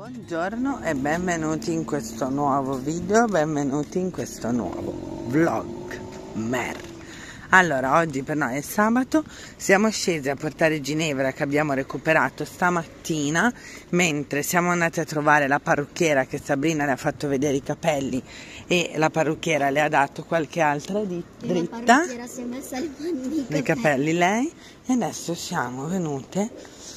Buongiorno e benvenuti in questo nuovo video, benvenuti in questo nuovo vlog Mer. Allora, oggi per noi è sabato, siamo scesi a portare Ginevra che abbiamo recuperato stamattina, mentre siamo andati a trovare la parrucchiera che Sabrina le ha fatto vedere i capelli e la parrucchiera le ha dato qualche altra dritta. La parrucchiera si è messa le mani nei capelli lei, e adesso siamo venute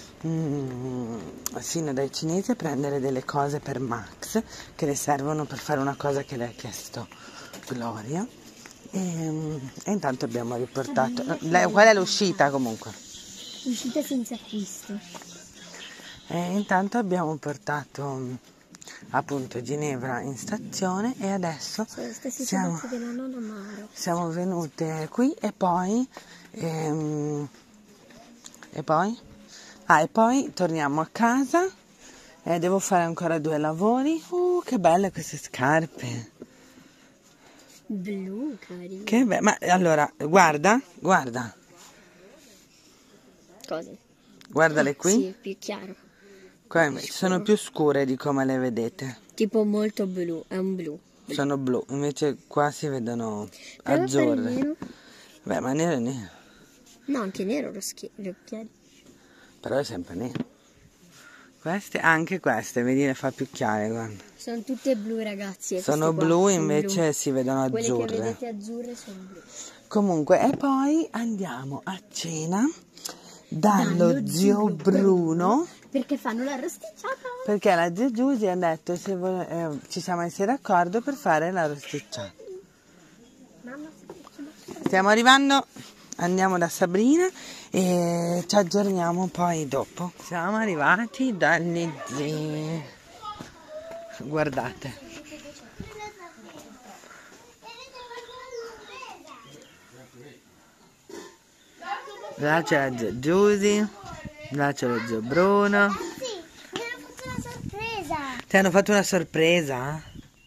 fino dai cinesi a prendere delle cose per Max che le servono per fare una cosa che le ha chiesto Gloria. E intanto abbiamo riportato qual è l'uscita comunque? Uscita senza acquisto. E intanto abbiamo portato appunto Ginevra in stazione e adesso siamo venute qui e poi torniamo a casa e devo fare ancora 2 lavori. Che belle queste scarpe blu, carino. Che bello. Ma allora guarda Cosa? Guardale qui. Sì, è più chiaro. Qua invece sono più scure di come le vedete, tipo molto blu, è un blu. Sono blu, invece qua si vedono azzurre. Nero? Beh, ma nero è nero. No, anche nero gli occhiali. Però è sempre nero. Anche queste, vedi, le fa più chiare, guarda. Sono tutte blu, ragazzi. Sono blu, invece blu. Si vedono azzurre. Quelle che vedete azzurre sono blu. Comunque, e poi andiamo a cena dallo zio Bruno. Perché fanno la rosticciata. Perché la zia Giusy ha detto se ci siamo messi d'accordo per fare la rosticciata. Stiamo arrivando, andiamo da Sabrina e ci aggiorniamo poi dopo. Siamo arrivati dagli zii. Guardate. Là c'è la zia Giusy, là c'è lo zio Bruno. Ti hanno fatto una sorpresa?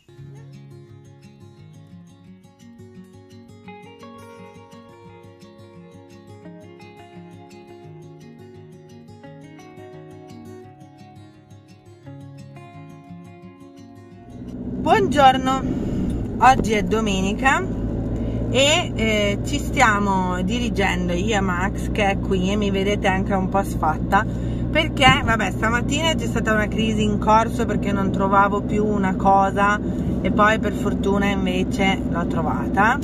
Buongiorno, oggi è domenica e ci stiamo dirigendo io e Max, che è qui e mi vedete anche un po' sfatta perché vabbè, stamattina c'è stata una crisi in corso perché non trovavo più una cosa e poi per fortuna invece l'ho trovata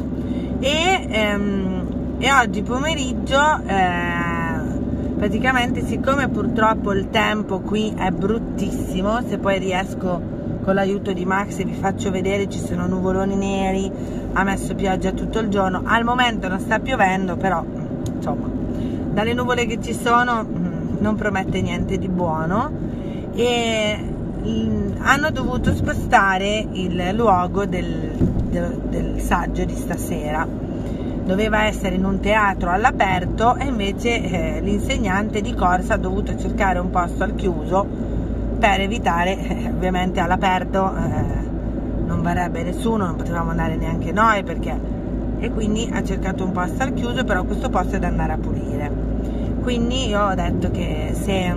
e oggi pomeriggio praticamente, siccome purtroppo il tempo qui è bruttissimo, se poi riesco con l'aiuto di Max vi faccio vedere, ci sono nuvoloni neri, ha messo pioggia tutto il giorno, al momento non sta piovendo, però insomma dalle nuvole che ci sono non promette niente di buono e hanno dovuto spostare il luogo del saggio di stasera. Doveva essere in un teatro all'aperto e invece l'insegnante di corsa ha dovuto cercare un posto al chiuso per evitare, ovviamente all'aperto non verrebbe nessuno, non potevamo andare neanche noi e quindi ha cercato un posto al chiuso, però questo posto è da andare a pulire. Quindi io ho detto che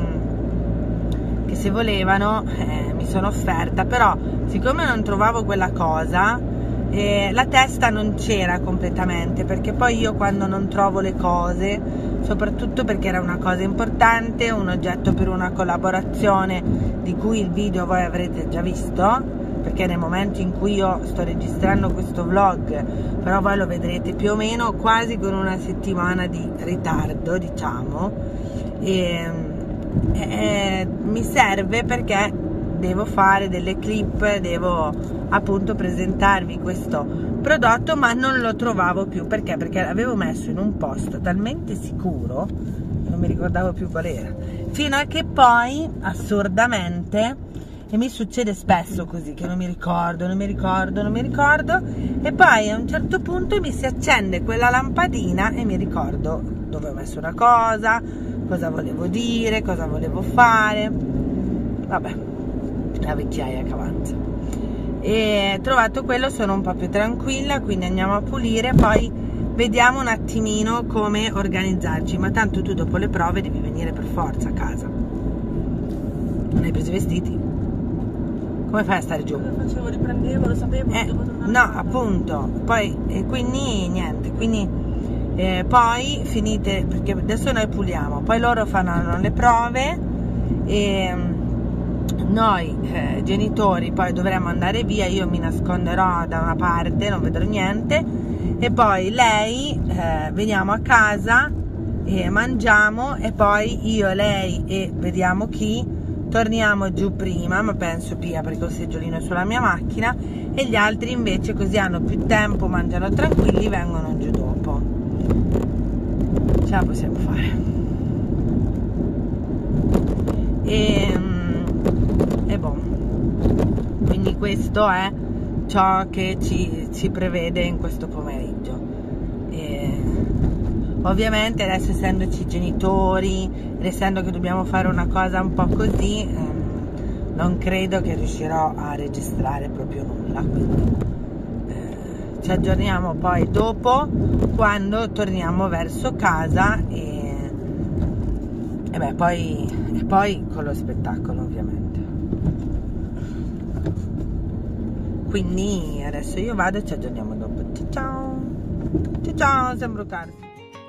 se volevano mi sono offerta, però siccome non trovavo quella cosa la testa non c'era completamente, perché poi io quando non trovo le cose, soprattutto perché era una cosa importante, un oggetto per una collaborazione di cui il video voi avrete già visto, perché nel momento in cui io sto registrando questo vlog, però voi lo vedrete più o meno quasi con una settimana di ritardo, diciamo, mi serve perché devo fare delle clip, devo appunto presentarvi questo prodotto, ma non lo trovavo più perché l'avevo messo in un posto talmente sicuro, non mi ricordavo più qual era, fino a che poi assurdamente, e mi succede spesso così che non mi ricordo e poi a un certo punto mi si accende quella lampadina e mi ricordo dove ho messo una cosa volevo dire, cosa volevo fare, vabbè, la vecchiaia che avanza. E trovato quello sono un po' più tranquilla, quindi andiamo a pulire, poi vediamo un attimino come organizzarci, ma tanto tu dopo le prove devi venire per forza a casa. Non hai preso i vestiti? come fai a stare giù? Lo facevo, riprendevo, lo sapevo, dovevo tornare. No, appunto, poi quindi niente, quindi poi finite, perché adesso noi puliamo, poi loro faranno le prove e noi genitori poi dovremo andare via, io mi nasconderò da una parte, non vedrò niente, e poi lei veniamo a casa e mangiamo, e poi io, lei e vediamo chi torniamo giù prima, ma penso Pia, perché il seggiolino è sulla mia macchina, e gli altri invece, così hanno più tempo, mangiano tranquilli, vengono giù dopo. Ce la possiamo fare. E boh, quindi questo è ciò che ci prevede in questo pomeriggio. Ovviamente adesso, essendoci genitori ed essendo che dobbiamo fare una cosa un po' così, non credo che riuscirò a registrare proprio nulla, quindi ci aggiorniamo poi dopo, quando torniamo verso casa e poi con lo spettacolo, ovviamente. Quindi adesso io vado e ci aggiorniamo dopo. Ciao ciao, ciao, sembro caro.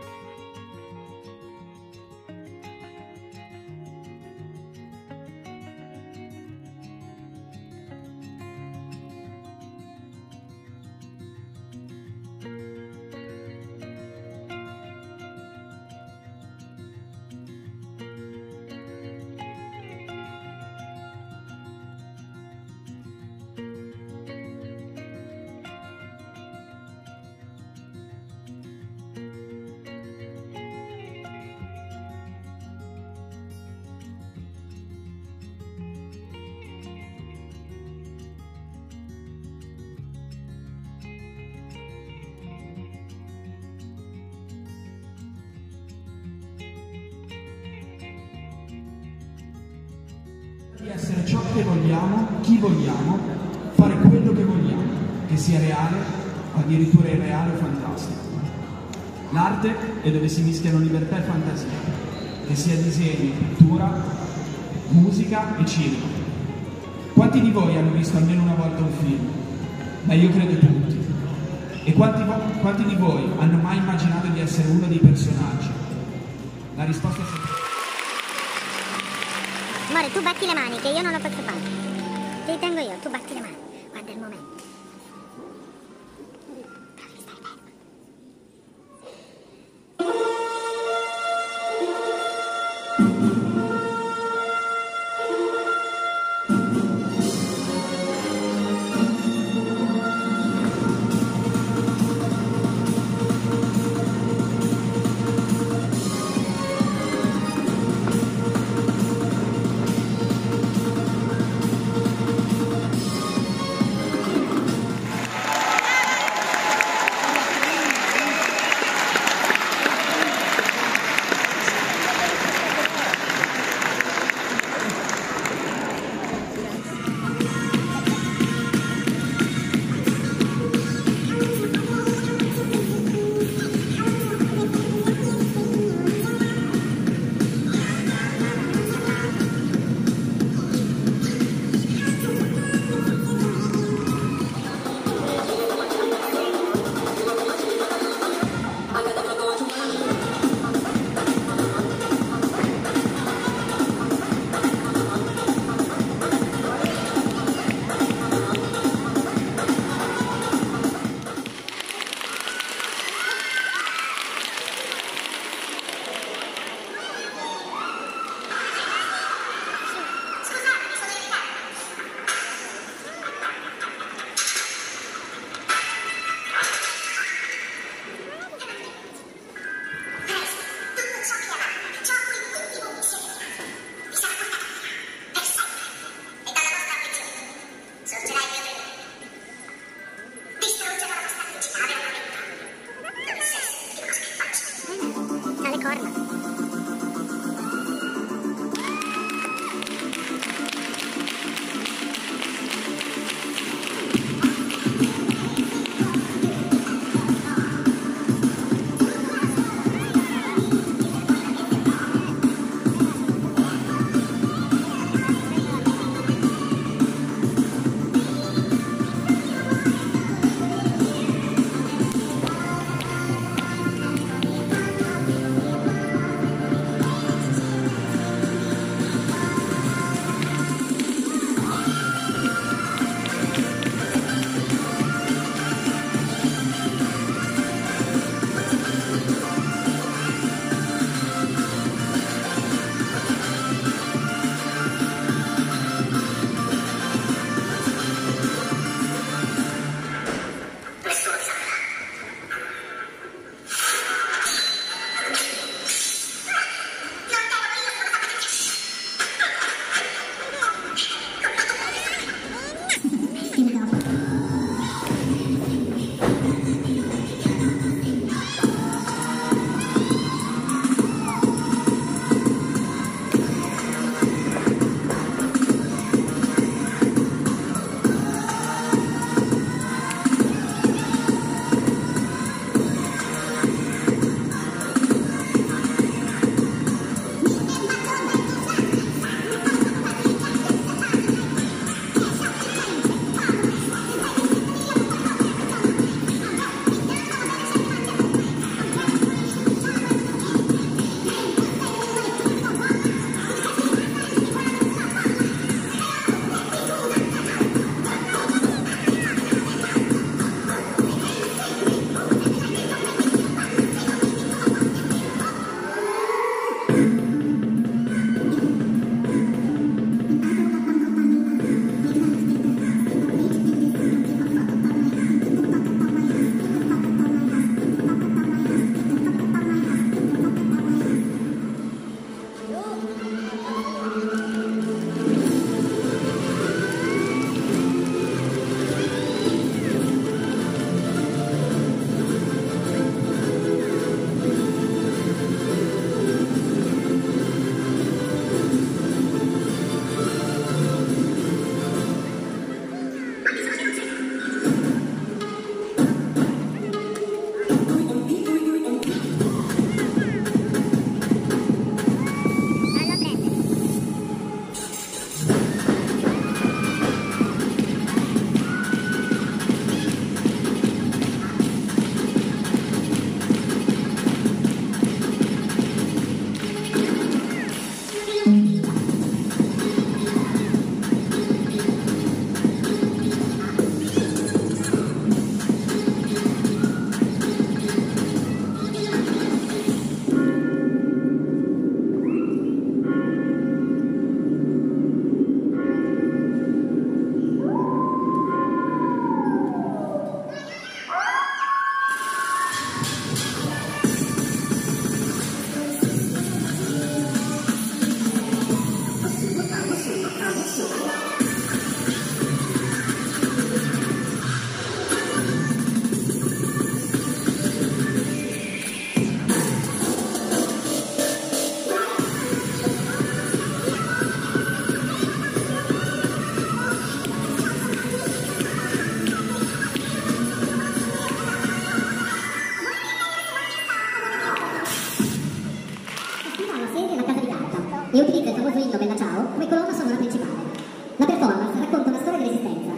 Di essere ciò che vogliamo, chi vogliamo, fare quello che vogliamo, che sia reale, addirittura irreale o fantastico. L'arte è dove si mischiano libertà e fantasia, che sia disegno, pittura, musica e cinema. Quanti di voi hanno visto almeno una volta un film? Beh, io credo tutti. E quanti di voi hanno mai immaginato di essere uno dei personaggi? La risposta è sempre... Amore, tu batti le mani, che io non lo posso fare. Te li tengo io, tu batti le mani. Guarda il momento.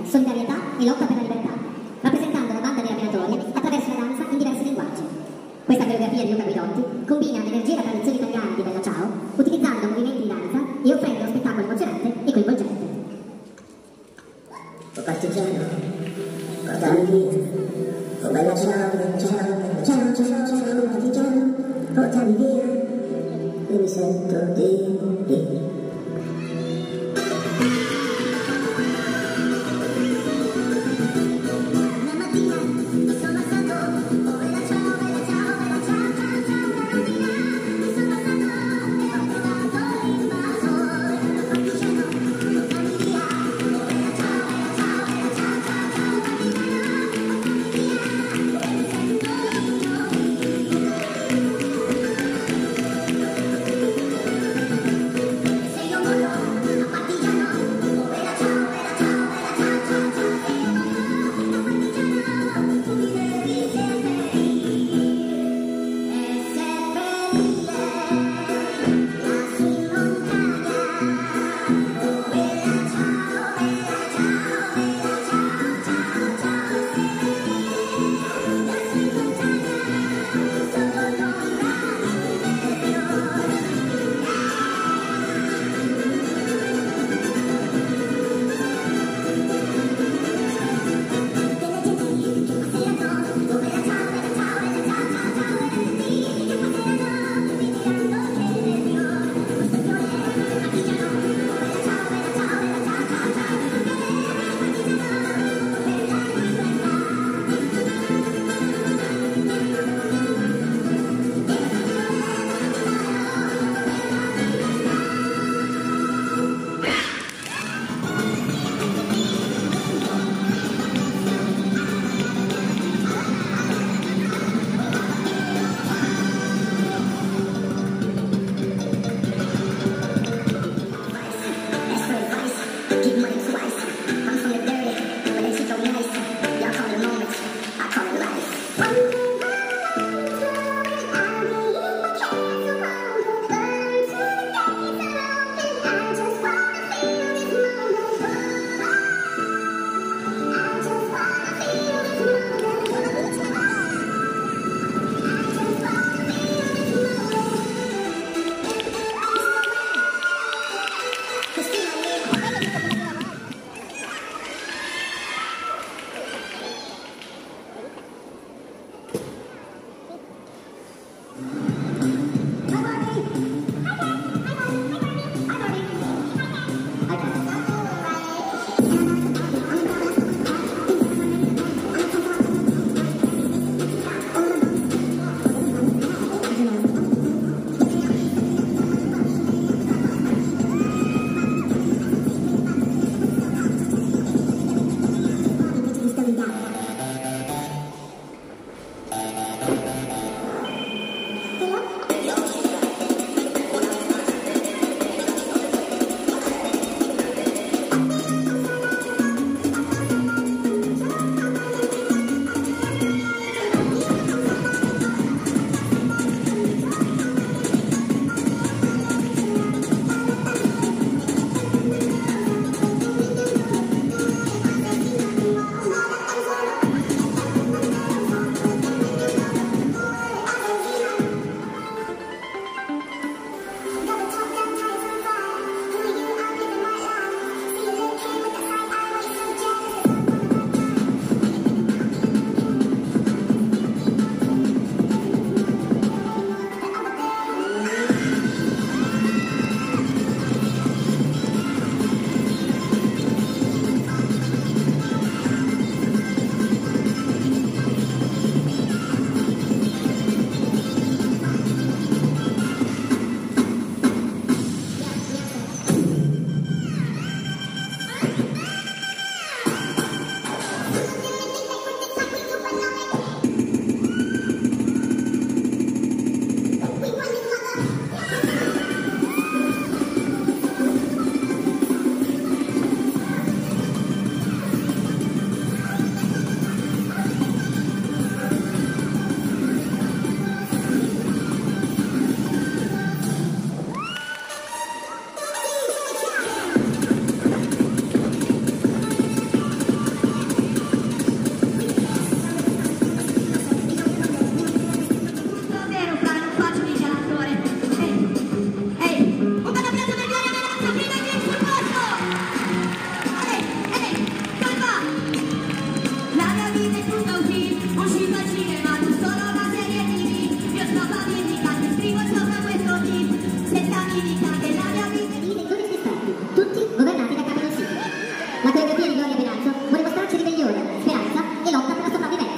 solidarietà e lotta per la libertà, rappresentando una banda di rapinatori attraverso la danza in diversi linguaggi. Questa coreografia di Luca Guidotti combina l'energia e la tradizione italiana di Bella Ciao, utilizzando movimenti di danza e offrendo uno spettacolo emozionante e coinvolgente. Oh partigiano, portami via. Oh bella ciao, bella ciao, bella ciao, ciao, ciao, partigiano, portami via. E mi sento di morire. Sei un mondo, a partigiano. Gloria Benazzo vuole mostrarci ribellione, speranza e lotta per la sopravvivenza.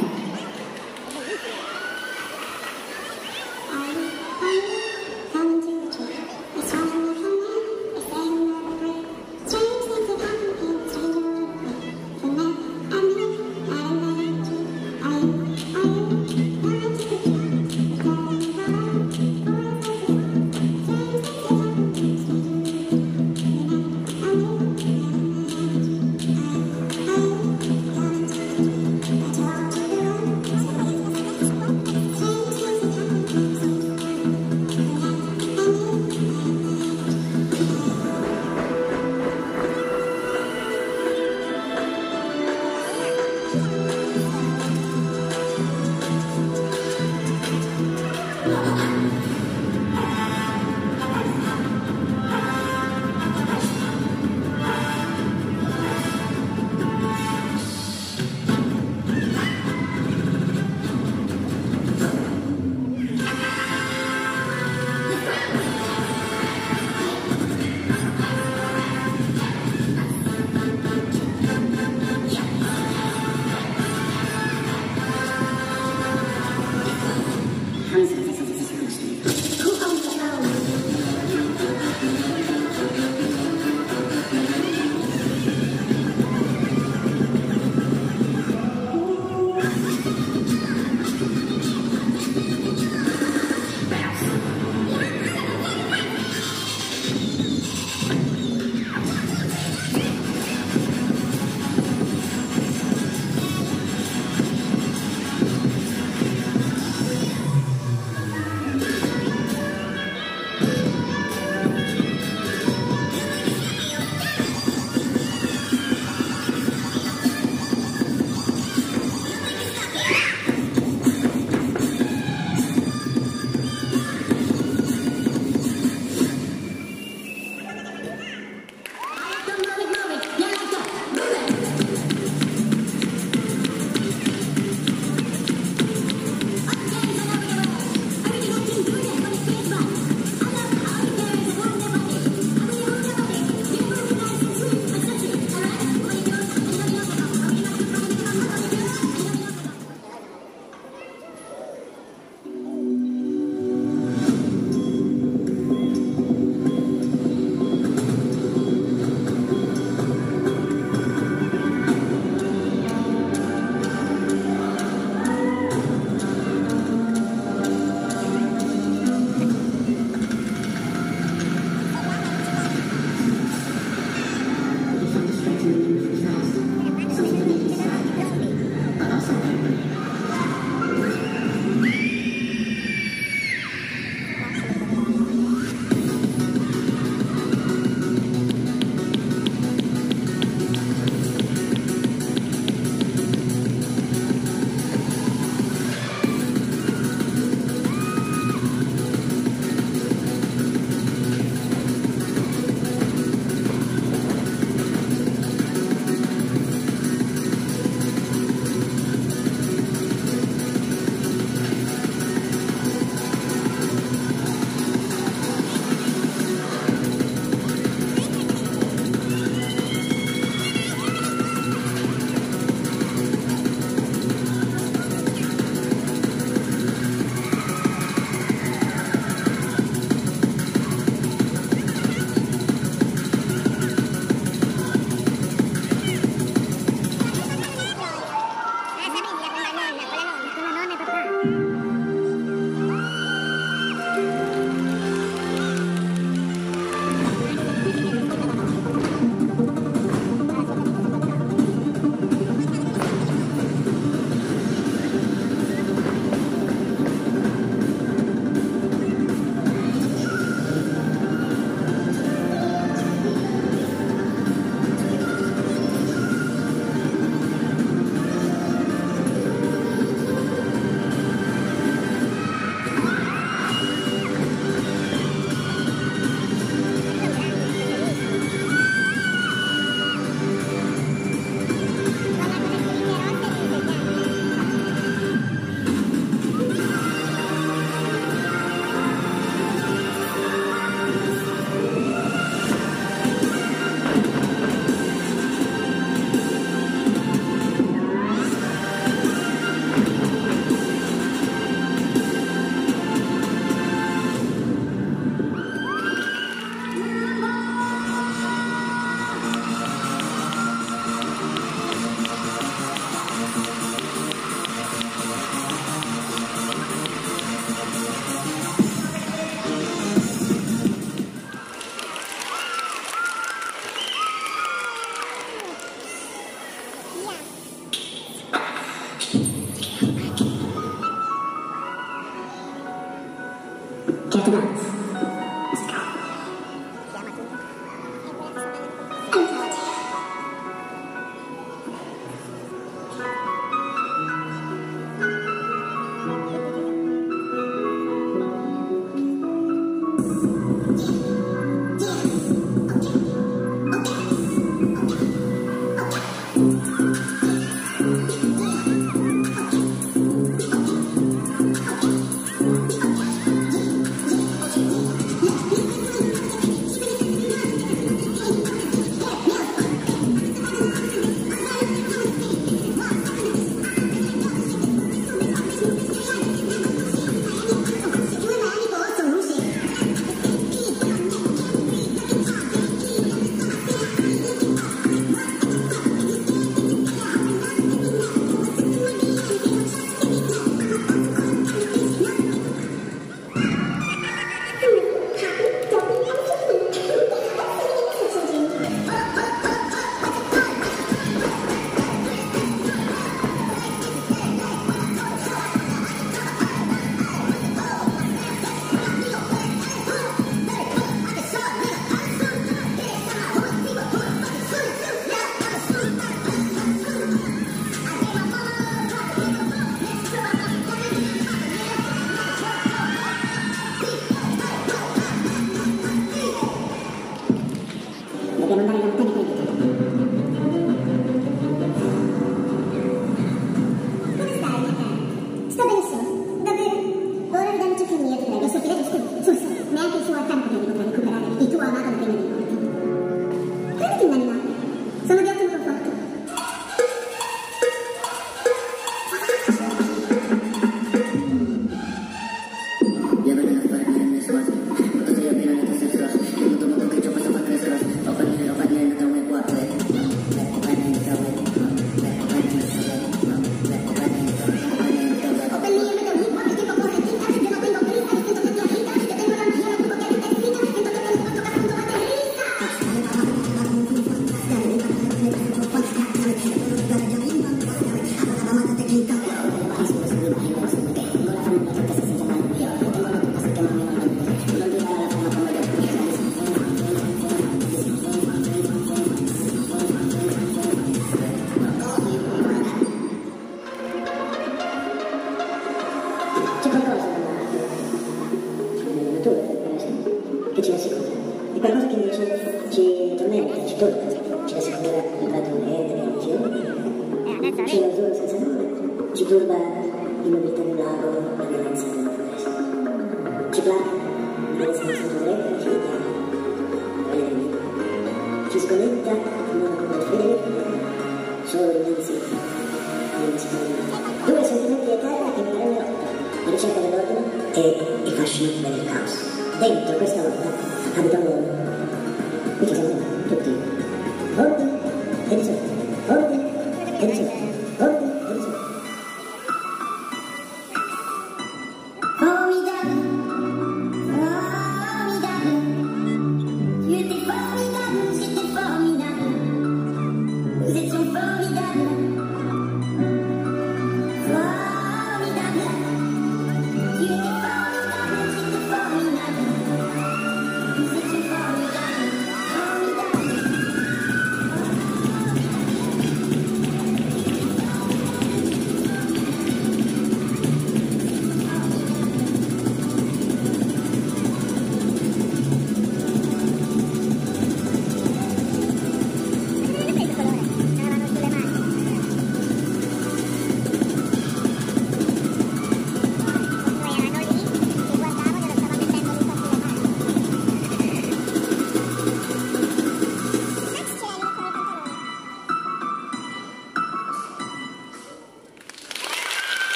to dance.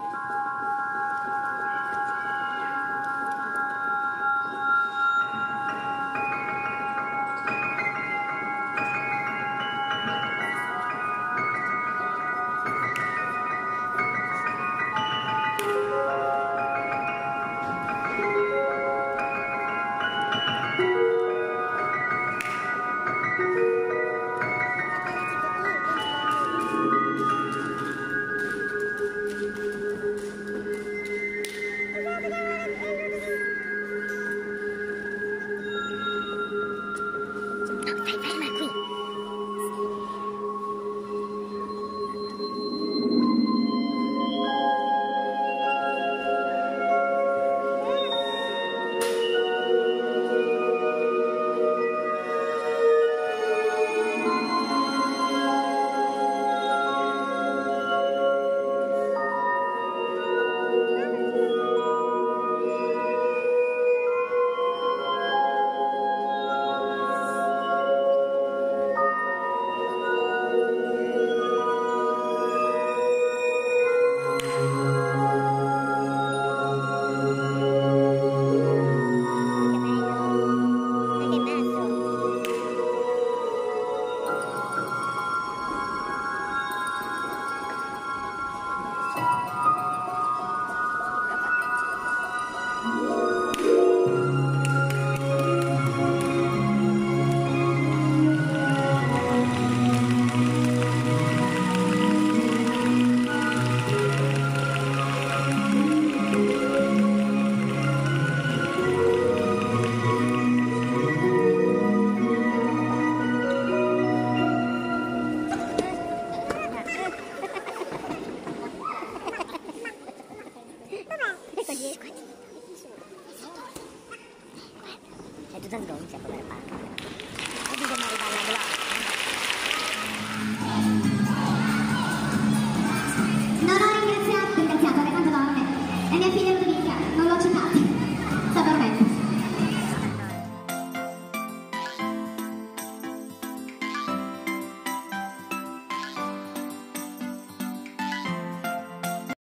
Non ho